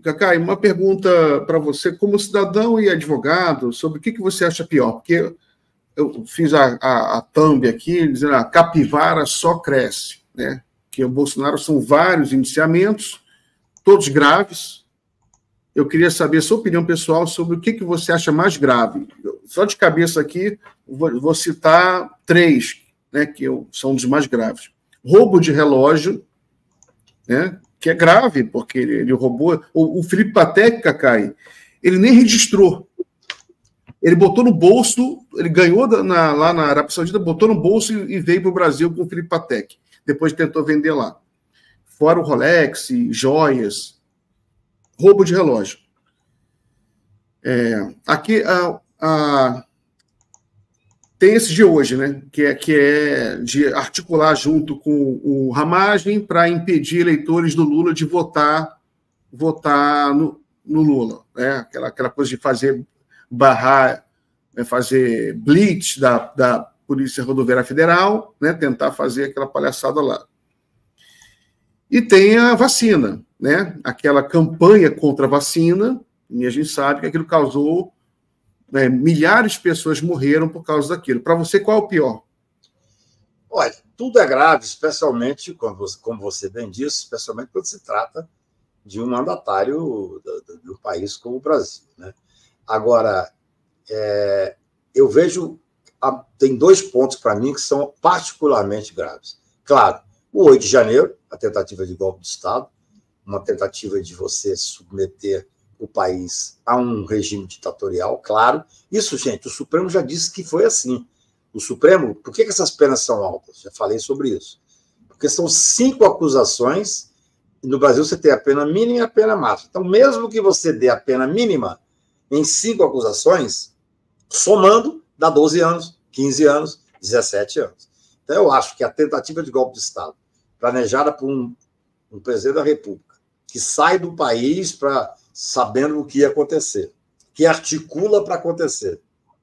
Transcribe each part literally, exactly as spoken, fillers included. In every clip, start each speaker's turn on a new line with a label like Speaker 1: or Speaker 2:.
Speaker 1: Cacai, uma pergunta para você, como cidadão e advogado, sobre o que, que você acha pior, porque eu fiz a, a, a thumb aqui, dizendo a capivara só cresce, né? Que o Bolsonaro são vários indiciamentos, todos graves. Eu queria saber a sua opinião pessoal sobre o que, que você acha mais grave. Só de cabeça aqui, vou, vou citar três, né, que eu, são dos mais graves. Roubo de relógio, né, que é grave, porque ele, ele roubou... O, o Felipe Patek, Cacai, ele nem registrou. Ele botou no bolso, ele ganhou na, lá na Arábia Saudita, botou no bolso e, e veio para o Brasil com o Felipe Patek. Depois tentou vender lá. Fora o Rolex, joias, roubo de relógio. É, aqui a, a, tem esse de hoje, né? Que é, que é de articular junto com o Ramagem para impedir eleitores do Lula de votar, votar no, no Lula. Né? Aquela, aquela coisa de fazer barrar, fazer blitz da, da Polícia Rodoviária Federal, né? Tentar fazer aquela palhaçada lá. E tem a vacina, né? Aquela campanha contra a vacina, e a gente sabe que aquilo causou, né, milhares de pessoas morreram por causa daquilo. Para você, qual é o pior?
Speaker 2: Olha, tudo é grave, especialmente, quando você, como você bem disse, especialmente quando se trata de um mandatário de um país como o Brasil, né? Agora, é, eu vejo, tem dois pontos para mim que são particularmente graves. Claro, o oito de janeiro, a tentativa de golpe de Estado, uma tentativa de você submeter o país a um regime ditatorial, claro. Isso, gente, o Supremo já disse que foi assim. O Supremo, por que essas penas são altas? Já falei sobre isso. Porque são cinco acusações, e no Brasil você tem a pena mínima e a pena máxima. Então, mesmo que você dê a pena mínima em cinco acusações, somando, dá doze anos, quinze anos, dezessete anos. Então, eu acho que a tentativa de golpe de Estado, planejada por um, um presidente da República, que sai do país para sabendo o que ia acontecer, que articula para acontecer,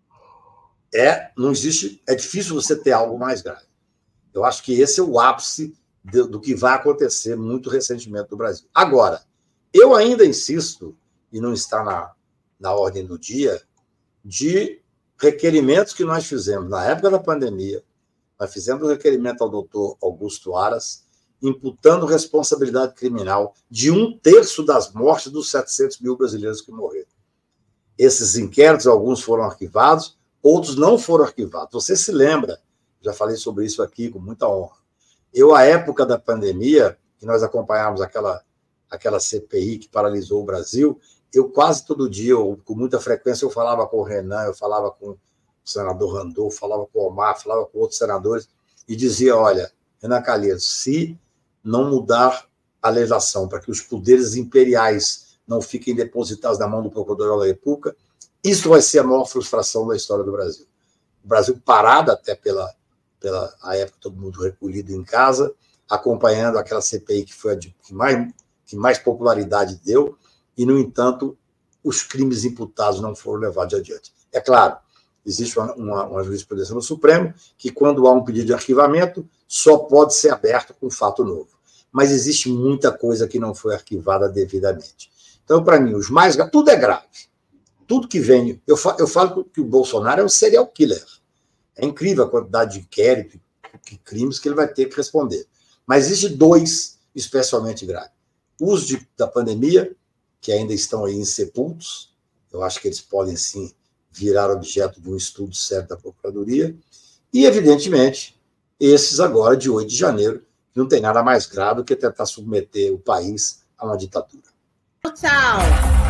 Speaker 2: é, não existe, é difícil você ter algo mais grave. Eu acho que esse é o ápice de, do que vai acontecer muito recentemente no Brasil. Agora, eu ainda insisto, e não está na, na ordem do dia, de requerimentos que nós fizemos na época da pandemia. Nós fizemos um requerimento ao doutor Augusto Aras, imputando responsabilidade criminal de um terço das mortes dos setecentos mil brasileiros que morreram. Esses inquéritos, alguns foram arquivados, outros não foram arquivados. Você se lembra, já falei sobre isso aqui com muita honra. Eu, à época da pandemia, que nós acompanhávamos aquela, aquela C P I que paralisou o Brasil, eu quase todo dia, eu, com muita frequência, eu falava com o Renan, eu falava com o senador Randolfo, falava com o Omar, falava com outros senadores, e dizia, olha, Renan Calheiros, se não mudar a legislação para que os poderes imperiais não fiquem depositados na mão do Procurador da República, isso vai ser a maior frustração da história do Brasil. O Brasil parado até pela, pela a época, todo mundo recolhido em casa, acompanhando aquela C P I que foi a de, que, mais, que mais popularidade deu, e, no entanto, os crimes imputados não foram levados adiante. É claro, existe uma, uma, uma jurisprudência no Supremo que, quando há um pedido de arquivamento, só pode ser aberto com fato novo. Mas existe muita coisa que não foi arquivada devidamente. Então, para mim, os mais graves, tudo é grave. Tudo que vem... Eu falo, eu falo que o Bolsonaro é um serial killer. É incrível a quantidade de inquérito, de crimes que ele vai ter que responder. Mas existe dois especialmente graves. O uso de, da pandemia, que ainda estão aí insepultos, eu acho que eles podem, sim, virar objeto de um estudo sério da Procuradoria, e, evidentemente, esses agora, de oito de janeiro, que não tem nada mais grave do que tentar submeter o país a uma ditadura.
Speaker 3: Tchau!